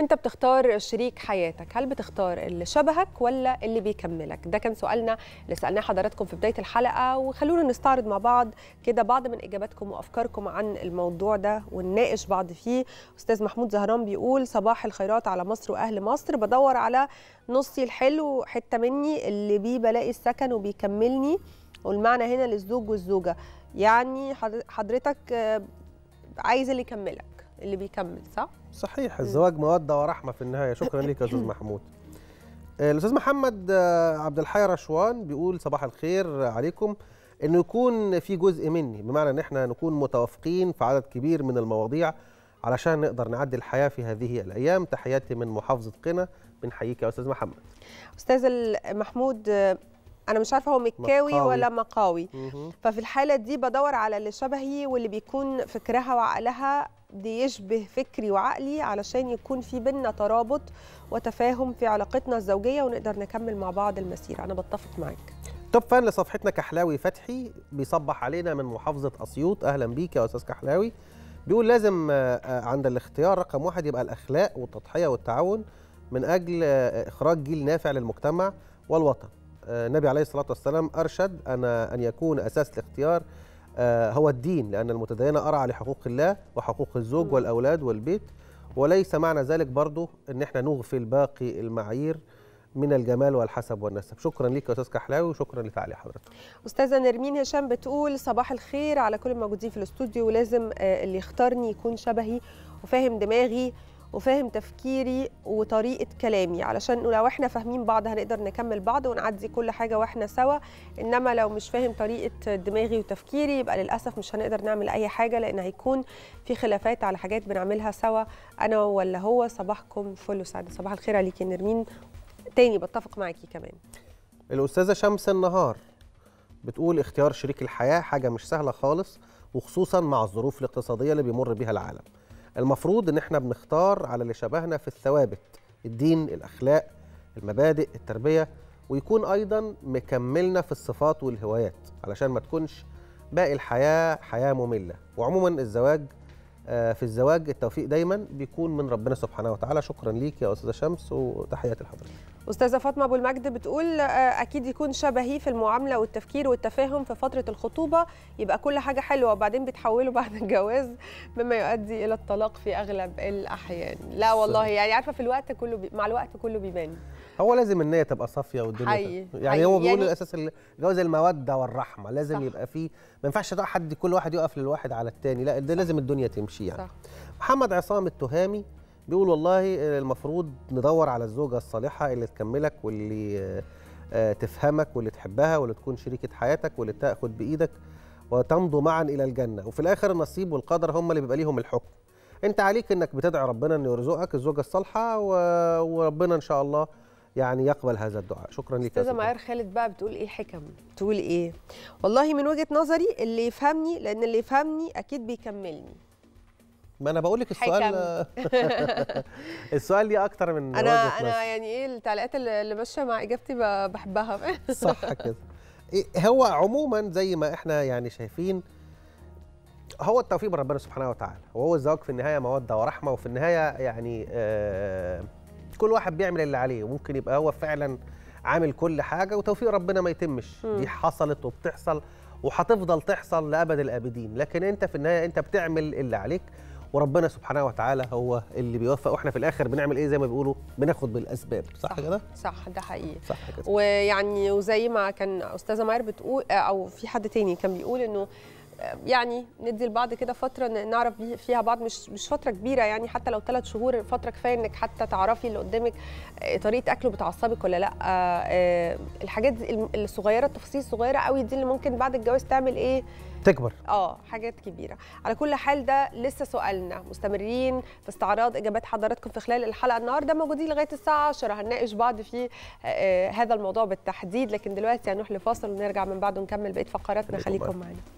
وانت بتختار شريك حياتك، هل بتختار اللي شبهك ولا اللي بيكملك؟ ده كان سؤالنا اللي سألناه حضراتكم في بداية الحلقة، وخلونا نستعرض مع بعض كده بعض من إجاباتكم وأفكاركم عن الموضوع ده ونناقش بعض فيه. أستاذ محمود زهران بيقول: صباح الخيرات على مصر وأهل مصر، بدور على نصي الحلو، حتة مني اللي بيه بلاقي السكن وبيكملني، والمعنى هنا للزوج والزوجة. يعني حضرتك عايز اللي يكملك، اللي بيكمل، صح؟ صحيح، الزواج مودة ورحمة في النهاية. شكرا لك يا أستاذ محمود. الأستاذ محمد عبد الحي رشوان بيقول: صباح الخير عليكم، إنه يكون في جزء مني، بمعنى إن إحنا نكون متوافقين في عدد كبير من المواضيع علشان نقدر نعدي الحياة في هذه الأيام. تحياتي من محافظة قنا. بنحييك يا أستاذ محمد. أستاذ محمود، أنا مش عارفة هو مكاوي ولا مقاوي. ففي الحالة دي بدور على اللي شبهي واللي بيكون فكرها وعقلها دي يشبه فكري وعقلي، علشان يكون في بينا ترابط وتفاهم في علاقتنا الزوجية ونقدر نكمل مع بعض المسيرة. أنا بتفق معاك. توب فان لصفحتنا كحلاوي فتحي بيصبح علينا من محافظة أسيوط. أهلا بيك يا أستاذ كحلاوي. بيقول: لازم عند الاختيار رقم 1 يبقى الأخلاق والتضحية والتعاون من أجل إخراج جيل نافع للمجتمع والوطن. النبي عليه الصلاة والسلام أرشد أن يكون أساس الاختيار هو الدين، لأن المتدين أرعى لحقوق الله وحقوق الزوج والأولاد والبيت، وليس معنى ذلك برضو أن احنا نغفل باقي المعايير من الجمال والحسب والنسب. شكرا لك يا أستاذ كحلاوي وشكرا لتعليق حضرتك. أستاذة نرمين هشام بتقول: صباح الخير على كل الموجودين في الاستوديو، ولازم اللي يختارني يكون شبهي وفاهم دماغي وفاهم تفكيري وطريقة كلامي، علشان لو احنا فاهمين بعض هنقدر نكمل بعض ونعدي كل حاجة واحنا سوا. انما لو مش فاهم طريقة دماغي وتفكيري يبقى للأسف مش هنقدر نعمل اي حاجة، لان هيكون في خلافات على حاجات بنعملها سوا انا ولا هو. صباحكم فل وسعادة. صباح الخير عليكي نرمين، تاني بتفق معاكي كمان. الأستاذة شمس النهار بتقول: اختيار شريك الحياة حاجة مش سهلة خالص، وخصوصا مع الظروف الاقتصادية اللي بيمر بيها العالم. المفروض ان احنا بنختار على اللي شبهنا في الثوابت، الدين، الاخلاق، المبادئ، التربيه، ويكون ايضا مكملنا في الصفات والهوايات، علشان ما تكونش باقي الحياه حياه ممله. وعموما الزواج في الزواج التوفيق دايما بيكون من ربنا سبحانه وتعالى. شكرا ليك يا استاذه شمس وتحياتي لحضرتك. أستاذة فاطمة أبو المجد بتقول: أكيد يكون شبهي في المعاملة والتفكير والتفاهم في فترة الخطوبة، يبقى كل حاجة حلوة، وبعدين بيتحولوا بعد الجواز مما يؤدي إلى الطلاق في أغلب الأحيان. لا والله، يعني عارفة في الوقت كله مع الوقت كله بيبان. هو لازم النية تبقى صافية والدنيا يعني هو بيقول الأساس الجواز المودة والرحمة، لازم صح. يبقى فيه، ما ينفعش حد كل واحد يقف للواحد على التاني، لا ده لازم الدنيا تمشي يعني. صح. محمد عصام التهامي بيقول: والله المفروض ندور على الزوجة الصالحة اللي تكملك واللي تفهمك واللي تحبها واللي تكون شريكة حياتك واللي تاخد بإيدك وتمضوا معا إلى الجنة، وفي الآخر النصيب والقدر هم اللي بيبقى ليهم الحكم. أنت عليك إنك بتدعي ربنا إنه يرزقك الزوجة الصالحة، وربنا إن شاء الله يعني يقبل هذا الدعاء. شكرا لك. استاذه ماهر خالد بقى بتقول ايه حكم، بتقول ايه: والله من وجهه نظري اللي يفهمني، لان اللي يفهمني اكيد بيكملني. ما انا بقول لك السؤال السؤال ليه اكتر من انا يعني ايه التعليقات اللي ماشيه مع اجابتي بحبها. صح كده. هو عموما زي ما احنا يعني شايفين، هو التوفيق من ربنا سبحانه وتعالى، وهو الزواج في النهايه موده ورحمه، وفي النهايه يعني كل واحد بيعمل اللي عليه، وممكن يبقى هو فعلا عامل كل حاجه وتوفيق ربنا ما يتمش. دي حصلت وبتحصل وهتفضل تحصل لابد الابدين، لكن انت في النهايه انت بتعمل اللي عليك، وربنا سبحانه وتعالى هو اللي بيوفق، واحنا في الاخر بنعمل ايه؟ زي ما بيقولوا بناخد بالاسباب. صح كده؟ صح، ده حقيقي. صح كده. ويعني وزي ما كان استاذه ماهر بتقول، او في حد تاني كان بيقول انه يعني ندي لبعض كده فتره نعرف فيها بعض، مش فتره كبيره، يعني حتى لو 3 شهور فتره كفايه انك حتى تعرفي اللي قدامك طريقه اكله بتعصبك ولا لا. الحاجات الصغيره، التفاصيل الصغيره قوي دي اللي ممكن بعد الجواز تعمل ايه؟ تكبر. حاجات كبيره. على كل حال ده لسه سؤالنا، مستمرين في استعراض اجابات حضراتكم في خلال الحلقه النهارده، موجودين لغايه الساعه 10 هنناقش بعض في هذا الموضوع بالتحديد. لكن دلوقتي هنروح لفاصل ونرجع من بعده نكمل بقيه فقراتنا. خليكم معانا.